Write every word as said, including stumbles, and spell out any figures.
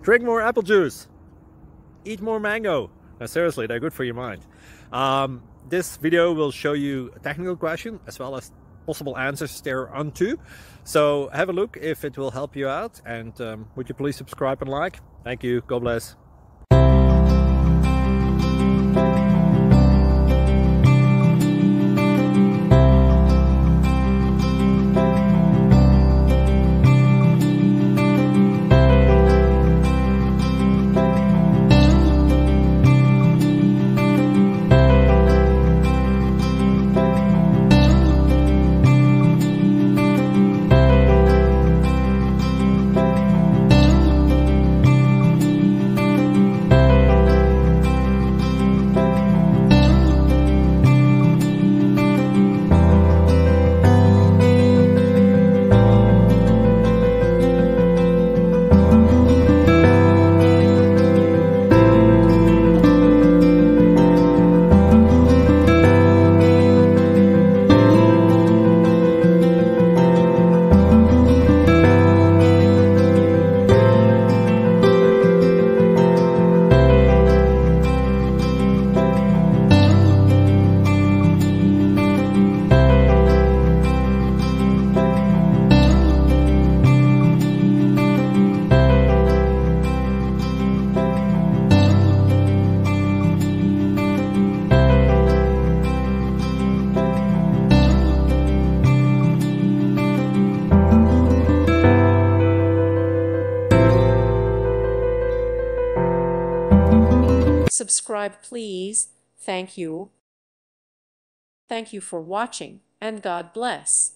Drink more apple juice. Eat more mango. Now, seriously, they're good for your mind. Um, this video will show you a technical question as well as possible answers thereunto. So have a look if it will help you out. And um, would you please subscribe and like? Thank you. God bless. Subscribe, please. Thank you. Thank you for watching, and God bless.